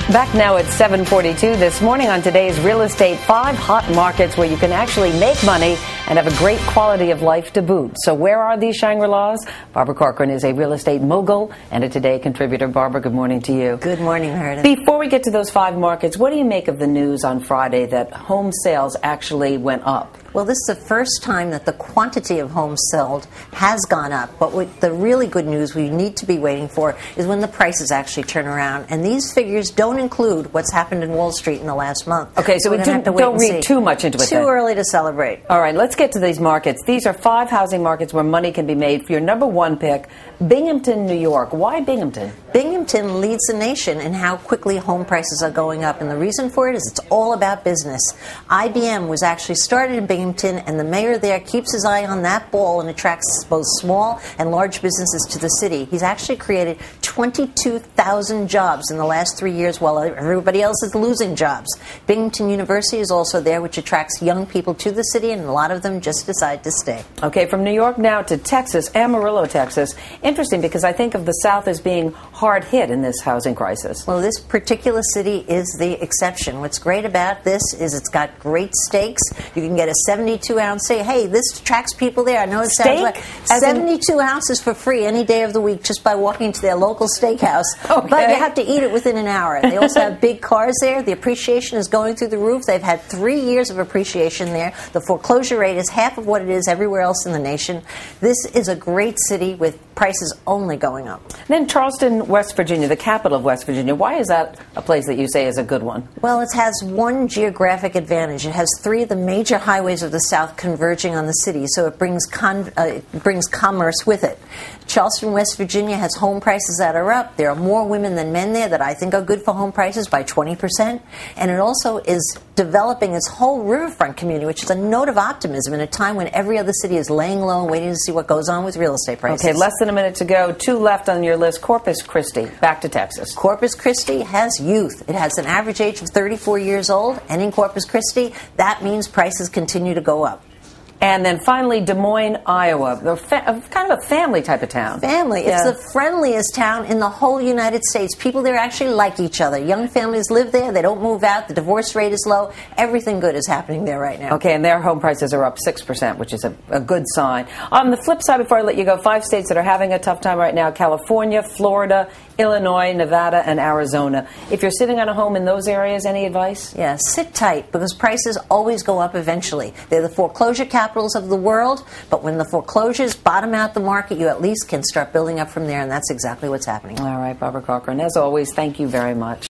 Back now at 7:42 this morning on today's Real Estate, 5 hot markets where you can actually make money and have a great quality of life to boot. So where are these Shangri-Las? Barbara Corcoran is a real estate mogul and a Today contributor. Barbara, good morning to you. Good morning, Meredith. Before we get to those 5 markets, what do you make of the news on Friday that home sales actually went up? Well, this is the first time that the quantity of homes sold has gone up. But what the really good news we need to be waiting for is when the prices actually turn around. And these figures don't include what's happened in Wall Street in the last month. Okay, so we don't read too much into it. Too early to celebrate. All right, let's get to these markets. These are 5 housing markets where money can be made. For your number 1 pick, Binghamton, New York. Why Binghamton? Binghamton leads the nation in how quickly home prices are going up. And the reason for it is it's all about business. IBM was actually started in Binghamton, and the mayor there keeps his eye on that ball and attracts both small and large businesses to the city. He's actually created 22,000 jobs in the last 3 years while everybody else is losing jobs. Binghamton University is also there, which attracts young people to the city, and a lot of them just decide to stay. Okay, from New York now to Texas, Amarillo, Texas. Interesting, because I think of the South as being hard hit in this housing crisis. Well, this particular city is the exception. What's great about this is it's got great steaks. You can get a 72-ounce steak. Hey, this attracts people there. I know it sounds like 72 ounces for free any day of the week just by walking to their local steakhouse. Okay. But you have to eat it within an hour. They also have big cars there. The appreciation is going through the roof. They've had 3 years of appreciation there. The foreclosure rate is half of what it is everywhere else in the nation. This is a great city with prices only going up. Then Charleston, West Virginia, the capital of West Virginia. Why is that a place that you say is a good one? Well, it has one geographic advantage. It has 3 of the major highways of the South converging on the city, so it brings commerce with it. Charleston, West Virginia has home prices that are up. There are more women than men there that I think are good for home prices by 20%. And it also is developing its whole riverfront community, which is a note of optimism in a time when every other city is laying low and waiting to see what goes on with real estate prices. Okay, less than a minute to go. 2 left on your list. Corpus Christi, back to Texas. Corpus Christi has youth. It has an average age of 34 years old. And in Corpus Christi, that means prices continue to go up. And then finally, Des Moines, Iowa. Kind of a family type of town. Family. Yeah. It's the friendliest town in the whole United States. People there actually like each other. Young families live there. They don't move out. The divorce rate is low. Everything good is happening there right now. Okay, and their home prices are up 6%, which is a good sign. On the flip side, before I let you go, 5 states that are having a tough time right now: California, Florida, Illinois, Nevada, and Arizona. If you're sitting on a home in those areas, any advice? Yeah, sit tight, because prices always go up eventually. They're the foreclosure capitals of the world, but when the foreclosures bottom out the market, you at least can start building up from there, and that's exactly what's happening. All right, Barbara Corcoran, as always, thank you very much.